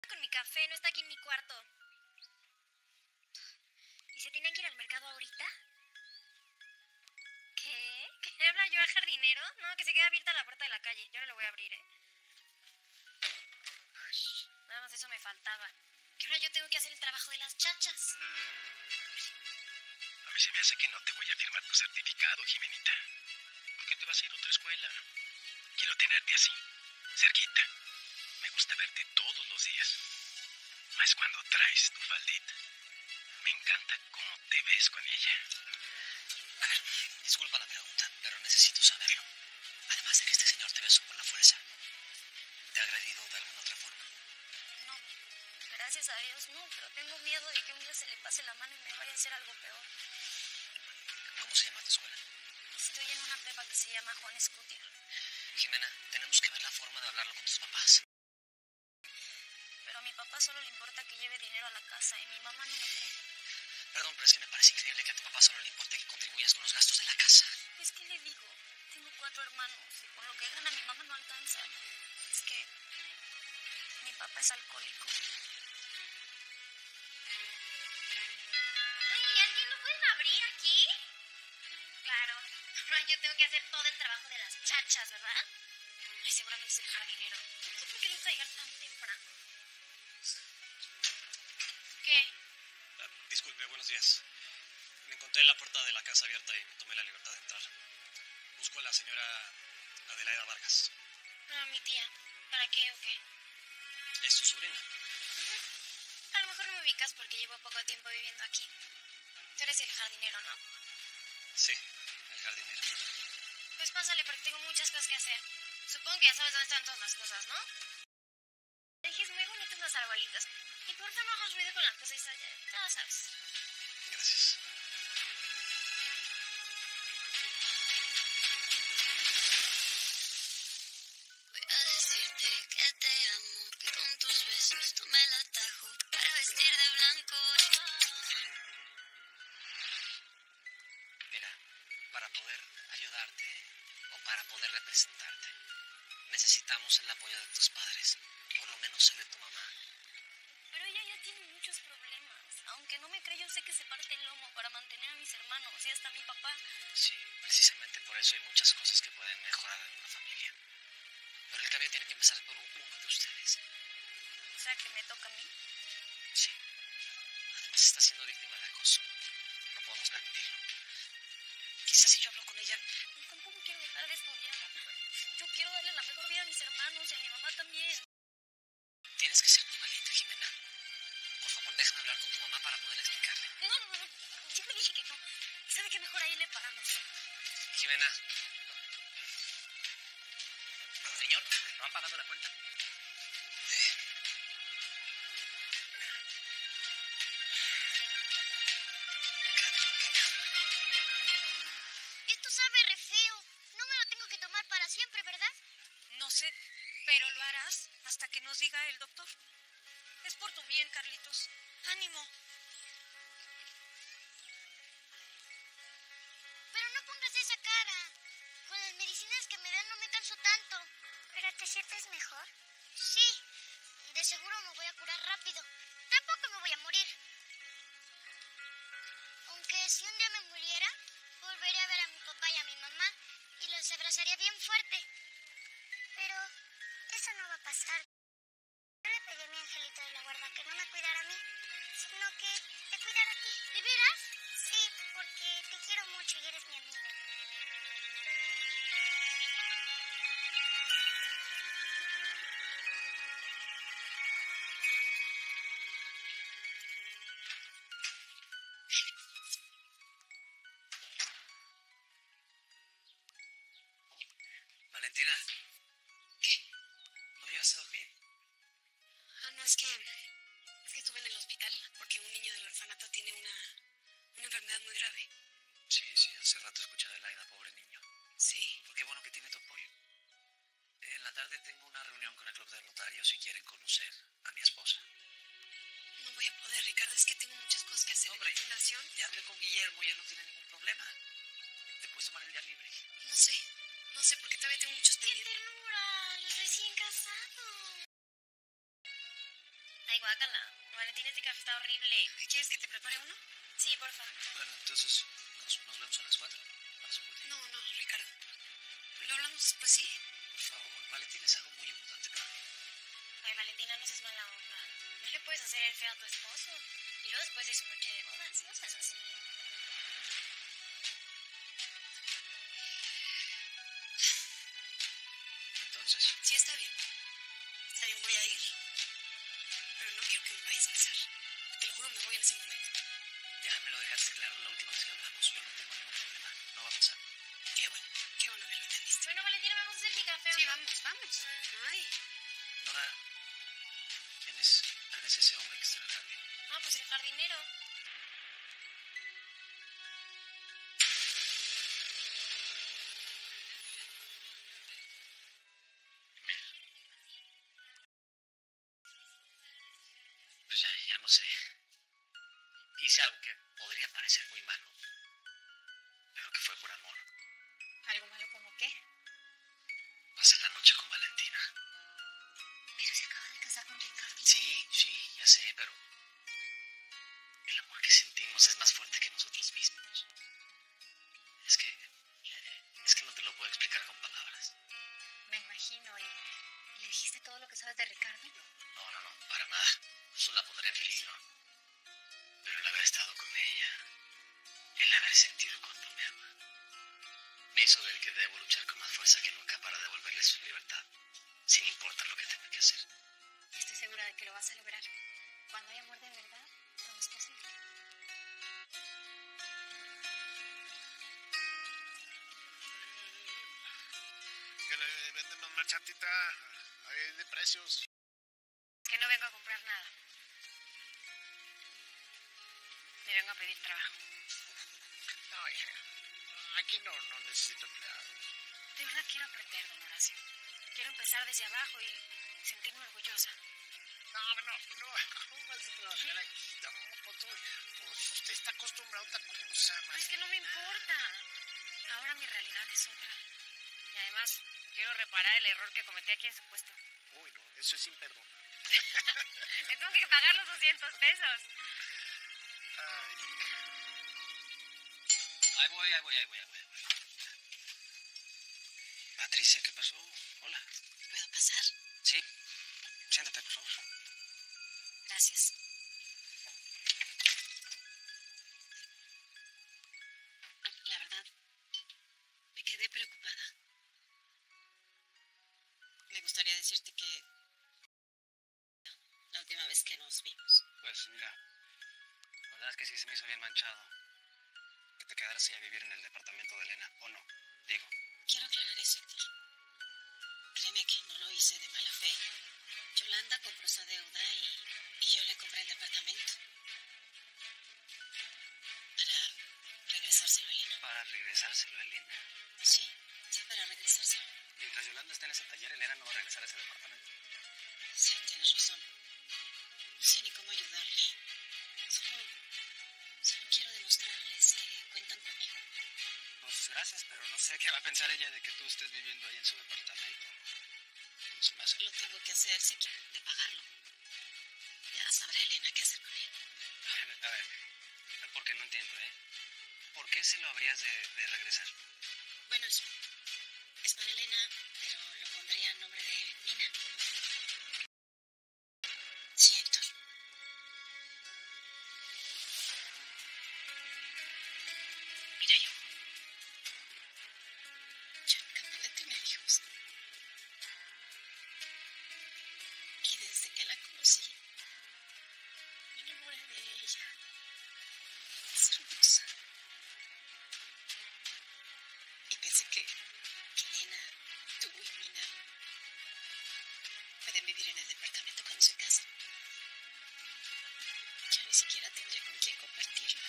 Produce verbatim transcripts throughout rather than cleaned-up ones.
Con mi café, no está aquí en mi cuarto. ¿Y se tienen que ir al mercado ahorita? ¿Qué? ¿Qué habla yo al jardinero? No, que se quede abierta la puerta de la calle. Yo no lo voy a abrir, ¿eh? Ush, nada más eso me faltaba. Que ahora yo tengo que hacer el trabajo de las chachas. A mí se me hace que no te voy a firmar tu certificado, Jimenita. Porque te vas a ir a otra escuela. Quiero tenerte así, cerquita. Me gusta verte todos los días. Más cuando traes tu faldita. Me encanta cómo te ves con ella. A ver, disculpa la pregunta, pero necesito saberlo. Además de que este señor te besó por la fuerza, ¿te ha agredido de alguna otra forma? No, gracias a Dios no, pero tengo miedo de que un día se le pase la mano y me vaya a hacer algo peor. ¿Cómo se llama tu escuela? Estoy en una prepa que se llama Juan Escutia. Jimena, tenemos que ver la forma de hablarlo con tus papás. Pero a mi papá solo le importa que lleve dinero a la casa y mi mamá no lo cree. Perdón, pero es que me parece increíble que a tu papá solo le importe que contribuyas con los gastos de la casa. Es que le digo, tengo cuatro hermanos y con lo que gana mi mamá no alcanza. Es que mi papá es alcohólico. Ay, ¿alguien no pueden abrir aquí? Claro, ahora yo tengo que hacer todo el trabajo de las chachas, ¿verdad? Ay, seguramente es el jardinero. ¿Tú por qué le gusta llegar tan temprano? ¿Qué? Ah, disculpe, buenos días. Me encontré la puerta de la casa abierta y me tomé la libertad de entrar. Busco a la señora Adelaida Vargas. No, mi tía. ¿Para qué o qué? Es su sobrina. Uh-huh. A lo mejor me ubicas porque llevo poco tiempo viviendo aquí. Tú eres el jardinero, ¿no? Sí, el jardinero. Pues pásale porque tengo muchas cosas que hacer. Supongo que ya sabes dónde están todas las cosas, ¿no? Dejes muy bonitos los arbolitos. Y por favor no hagas ruido con las cosas, ya, ya sabes. Gracias. Voy a decirte que te amo, que con tus besos tomé el atajo para vestir de blanco. Mira, para poder ayudarte o para poder representarte, necesitamos el apoyo de tus padres, por lo menos el de tu mamá. Pero ella ya tiene muchos problemas. Aunque no me cree, yo sé que se parte el lomo para mantener a mis hermanos y hasta a mi papá. Sí, precisamente por eso hay muchas cosas que pueden mejorar en una familia. Pero el cambio tiene que empezar por uno de ustedes. O sea, que me toca a mí. Sí. Además está siendo víctima de acoso. No podemos permitirlo. Quizás si yo hablo con ella... Tampoco quiero dejar de estudiar. Yo quiero darle la mejor vida a mis hermanos y a mi mamá también. Tienes que ser muy valiente, Jimena. Por favor, déjame hablar con tu mamá para poder explicarle. No, no, no. Ya le dije que no. ¿Sabe qué? Mejor ahí le paramos. Jimena. Señor, ¿no han pagado la cuenta? Eh. Esto sabe re feo. No me lo tengo que tomar para siempre, ¿verdad? No sé, pero lo harás hasta que nos diga el doctor. Es por tu bien, Carlitos. Ánimo. Pero no pongas esa cara. Con las medicinas que me dan no me canso tanto. ¿Pero te sientes mejor? Sí. De seguro me voy a curar rápido. Tampoco me voy a morir. Aunque si un día me muriera, volveré a ver a mi papá y a mi mamá y los abrazaría bien fuerte. Pero eso no va a pasar. Yo le pedí a mi angelito de la guarda que no me cuidara a mí, sino que te cuidara a ti. ¿De veras? Sí, porque te quiero mucho y eres mi amiga. Valentina. ¿Qué? ¿No llegas a dormir? Ah, no, es que... Es que estuve en el hospital porque un niño del orfanato tiene una... Una enfermedad muy grave. Sí, sí, hace rato escuché a Adelaida, pobre niño. Sí. Qué bueno que tiene tu apoyo. En la tarde tengo una reunión con el club de notarios si quieren conocer a mi esposa. No voy a poder, Ricardo, es que tengo muchas cosas que hacer. Hombre, en la fundación. Ya hablé con Guillermo y él no tiene ningún problema. Te puedes tomar el día libre. No sé, no sé, porque todavía tengo muchos ¡Qué pendientes. ternura! Los recién casados. guácala. Valentín, este café está horrible. ¿Quieres que te prepare uno? Sí, porfa. Bueno, entonces nos, nos vemos a las cuatro. Paso por ti. No, no, Ricardo. Lo hablamos después, ¿sí? Por favor, Valentín es algo muy importante para mí. Ay, Valentina, no seas mala onda. No le puedes hacer el feo a tu esposo. Y luego después de su noche de bodas, no seas así. Entonces, Sí, está bien. Está bien, voy a ir. Pero no quiero que me vayas a besar. Te lo juro, me voy en ese momento. ya me lo dejaste claro la última vez que hablamos. Yo no tengo ningún problema. No va a pasar. Qué bueno, qué bueno que lo entendiste. Bueno, Valentina, vamos a hacer mi café. Sí, vamos, vamos. Ay, Nora, ¿quién es, quién es ese hombre que está en el jardín? Ah, pues el jardinero. Pues ya, ya no sé. Hice algo que podría parecer muy malo, pero que fue por amor. ¿Algo malo como qué? Pasé la noche con Valentina. Pero se acaba de casar con Ricardo. Sí, sí, ya sé, pero el amor que sentimos es más fuerte que nosotros mismos. Es que, es que no te lo puedo explicar con palabras. Me imagino. ¿Y le dijiste todo lo que sabes de Ricardo? No, no, no, para nada. Eso la pondría en peligro. Pero el haber estado con ella, el haber sentido cuánto me ama, me hizo ver que debo luchar con más fuerza que nunca para devolverle su libertad, sin importar lo que tenga que hacer. Y estoy segura de que lo vas a lograr. Cuando hay amor de verdad, todo es posible. Que le venden una chatita ahí de precios. Que no vengo a comprar nada. Le vengo a pedir trabajo. No, hija, aquí no, no necesito empleados. De verdad quiero aprender, don Horacio. Quiero empezar desde abajo y sentirme orgullosa. No, no, no, ¿cómo vas a trabajar aquí? No, pues, pues usted está acostumbrado a otra cosa, Pero es que no me importa. Ahora mi realidad es otra. Y además, quiero reparar el error que cometí aquí en su puesto. Uy, no, eso es imperdonable. Le tengo que pagar los doscientos pesos. Ay, Ahí voy, ahí voy, ahí voy, ahí voy. Patricia, ¿qué pasó? Hola. ¿puedo pasar? Sí, siéntate, por favor. Gracias. La verdad, me quedé preocupada. Me gustaría decirte que la última vez que nos vimos. Pues mira, la verdad es que sí se me hizo bien manchado que te quedaras ahí a vivir en el departamento de Elena, ¿o no? Digo, Quiero aclarar eso, Héctor. Créeme que no lo hice de mala fe. Yolanda compró esa deuda y, y yo le compré el departamento. Para regresárselo a Elena. para regresárselo a Elena. Sí, sí, para regresárselo. Mientras Yolanda esté en ese taller, Elena no va a regresar a ese departamento. Sí, tienes razón. No sé ni cómo ayudarle. Solo, solo quiero demostrarles que cuentan conmigo. Pues gracias, pero no sé qué va a pensar ella de que tú estés viviendo ahí en su departamento. No se me hace. Lo tengo que hacer si quiero de pagarlo. Ya sabrá Elena qué hacer con él. A ver, a ver, porque no entiendo, ¿eh? ¿Por qué se lo habrías de, de regresar? Bueno, es, es para Elena, pero lo pondría a nombre de Nina. Sí, Héctor. Mira, yo... Yo nunca pude tener hijos. Y desde que la conocí, me enamoré de ella. Es hermosa. Y pensé que, que Nina, tú y Nina pueden vivir en el departamento cuando se casen. Yo ni siquiera tendría con quién compartirla.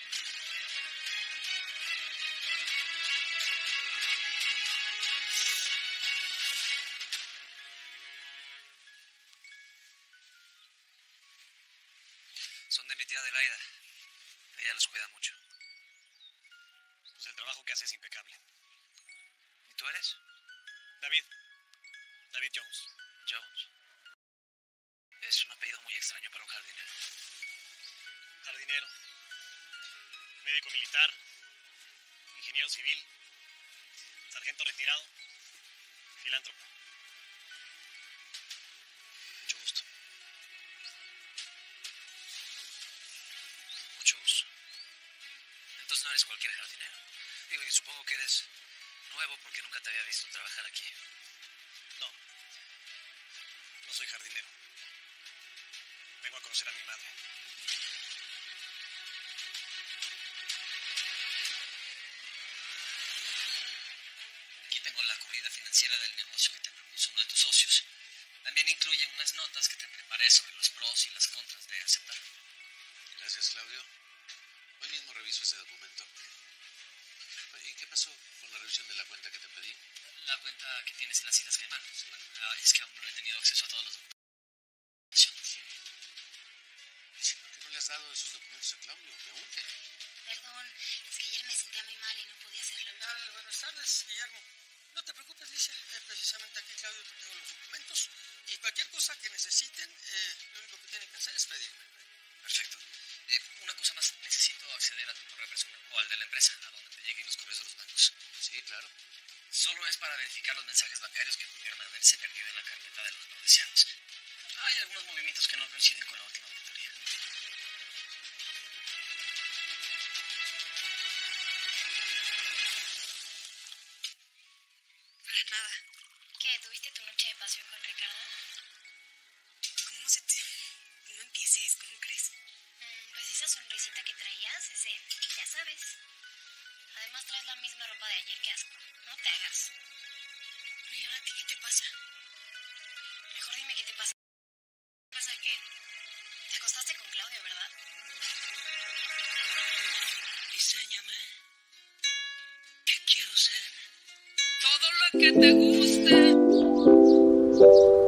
Son de mi tía Adelaida. Ella los cuida mucho. Pues el trabajo que hace es impecable. ¿Y tú eres? David. David Jones. Jones. Es un apellido muy extraño para un jardinero. Jardinero, médico militar, ingeniero civil, sargento retirado, filántropo. Mucho gusto. Mucho gusto. Entonces no eres cualquier jardinero. Digo, y supongo que eres nuevo porque nunca te había visto trabajar aquí. No, no soy jardinero. Vengo a conocer a mi madre. Aquí tengo la corrida financiera del negocio que te propuso uno de tus socios. También incluye unas notas que te preparé sobre los pros y las contras de aceptar. Gracias, Claudio. Hoy mismo reviso ese documento. ¿Y qué pasó con la revisión de la cuenta que te pedí? La cuenta que tienes en las Islas Caimán. Bueno, es que aún no he tenido acceso a todos los documentos. Sí, ¿por qué no le has dado esos documentos a Claudio? Me urge. Perdón, es que ayer me sentía muy mal y no podía hacerlo. Ah, buenas tardes, Guillermo. No te preocupes, Licia. Eh, precisamente aquí, Claudio, te tengo los documentos. Y cualquier cosa que necesiten, eh, lo único que tienen que hacer es pedirme. Perfecto. Eh, una cosa más. Necesito acceder a tu correo personal o al de la empresa, a donde te lleguen los correos de los bancos. Sí, claro. Solo es para verificar los mensajes bancarios que pudieron haberse perdido en la carpeta de los no deseados. Hay algunos movimientos que no coinciden con la última auditoría. Para nada. ¿Qué? ¿Tuviste tu noche de pasión con Ricardo? ¿Cómo se te...? No empieces, ¿cómo crees? Mm, pues esa sonrisita que traías, ese, ya sabes. Además traes la misma ropa de ayer, qué asco. No te hagas. ¿Y ahora a ti qué te pasa? Mejor dime qué te pasa. ¿Qué pasa qué? Te acostaste con Claudio, ¿verdad? Diseñame. ¿Qué quiero ser? Todo lo que te guste.